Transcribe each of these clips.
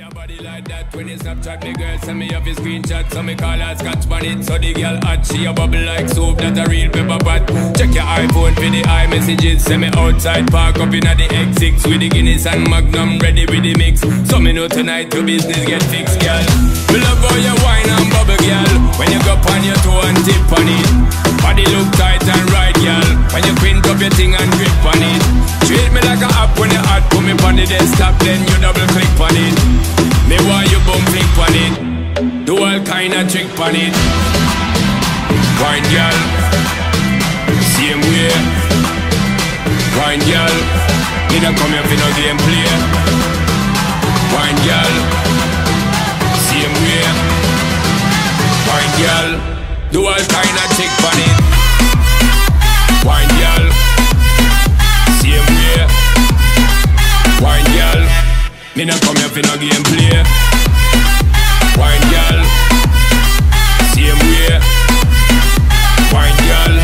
a body like that when you Snapchat me girl send me off his screenshot. So me call her scotch on it. So the girl hot, she a bubble like soap, that a real pepper pot. Check your iPhone for the iMessages. Send me outside park up in the X6 with the Guinness and Magnum ready with the mix. So me know tonight your business get fixed, girl. Me love how you wine and bubble, girl. When you go on your toe and tip on it. Body look tight and right, girl. When you print up your thing and grip on it. Treat me like a app when you hot. Put me on the desktop, then you double click on it. Me want you bum flick on it. Do all kind of trick on it. Wine, girl. Same way. Wine, girl. Me don't come here for no game play. Wine, girl. Same way. Wine, girl. Do all kind of trick on it. Wine, girl. Same way. Wine, girl. Me not come here for no game play. Wine, girl. Same way. Wine, girl.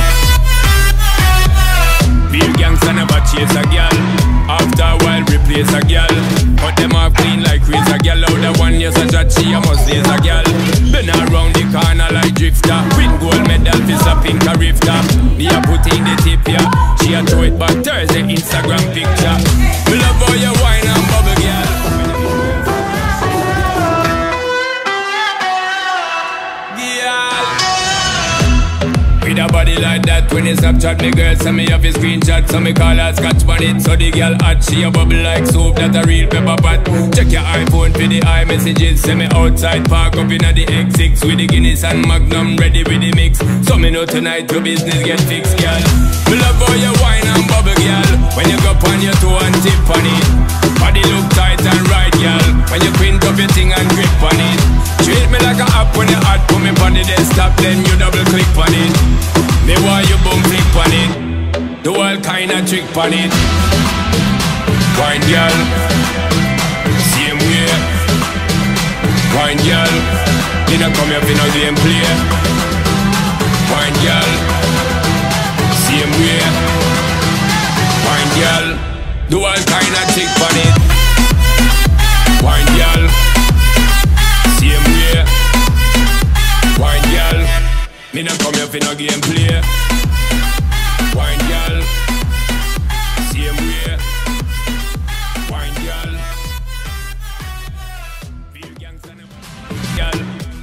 Real gangsta never chase a girl. After a while replace a girl. Cut them off clean like razor girl. Out the one years a chat, she a must raise a girl. Been around the corner like drifter. Win gold medal for a pink a rifter. Me a put in the tip ya. She a throw it back Thursday Instagram picture. Me love how you wine and bubble girl. With a body like that when you Snapchat me girl send me off his screenshot. So me call her scotch on it. So the girl hot, she a bubble like soap, that a real pepper pot. Check your iPhone for the iMessages. Send me outside park up in the X6 with the Guinness and Magnum ready with the mix. So me know tonight your business get fixed, girl. Me love how you wine and bubble, girl. When you go on your toe and tip on it. Body look tight and right, girl. When you print up your thing and grip on it. Treat me like a app when you hot. Put me on the desktop, then you double click on it. Me want you bum flick on it. Do all kind of trick on it. Wine, girl. Same way. Wine, girl. You don't come here for no game play. Wine, girl. Same way. Wine, girl. Do all kind of trick on it. Wine, girl. Same way. Wine, girl. Me not come here for no game play. Wine, girl. Same way. Wine, girl. Real gangsta never. Girl.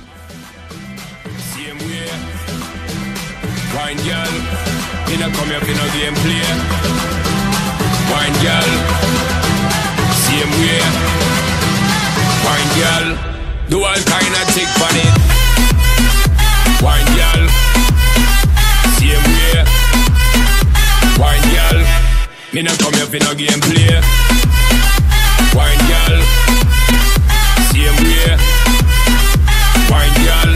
Same way. Wine, girl. Me not come here for no game play. Wine, girl. Same way. Wine, girl. Do all kind of trick on it. Wine, girl. Same way. Wine, girl. Me not come here for no game play. Wine, girl. Same way. Wine, girl.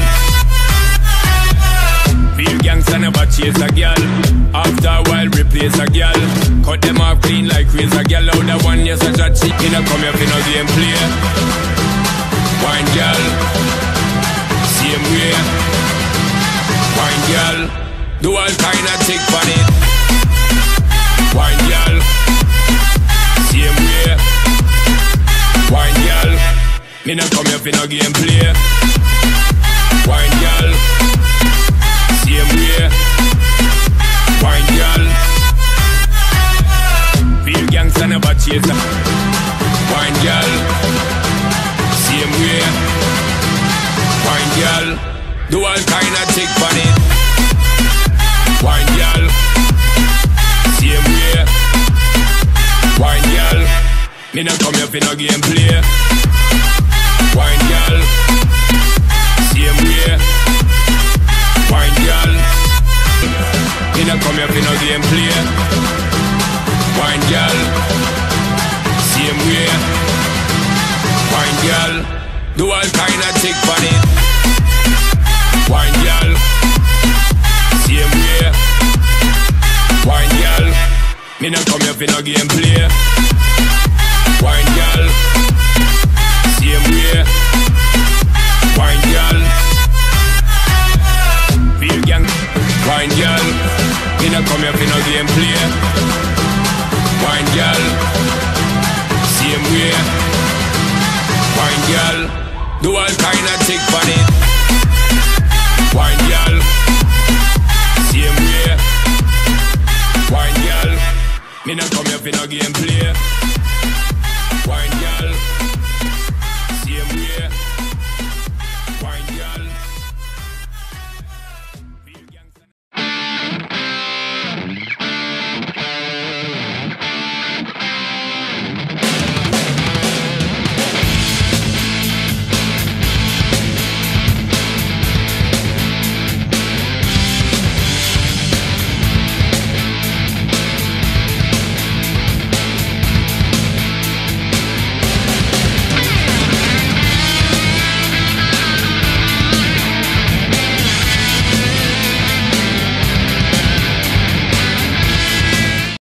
Real gangsta never chase a girl. After a while replace a girl. Cut them off clean like razor girl. Out the one years a chat, she me not come here for no game play. Wine, girl. Same way. Wine, girl. Do all kind of trick on it. Wine, girl. Same way. Wine, girl. Me not come here for no game play. Wine, girl. Same way. Wine, girl. Real gangsta never chase a. Wine, girl. Same way. Wine, girl. Do all kind of trick on it. Wine, girl. Same way. Wine, girl. Me not come here for no game play. Wine, girl. Same way. Wine, girl. Me not come here for no game play. Wine, girl. Same way. Wine, girl. Do all kind of trick on it. Wine, girl. Same way. Wine, girl. Me not come here for no game play. Wine, girl. Same way. Wine, girl. Real gang. Wine, girl. Me not come here for no game play. Wine, girl. Same way. Wine, girl. Do all kind of tick on it. Wine, girl. Same way. Wine, girl. Me not come here for no gameplay.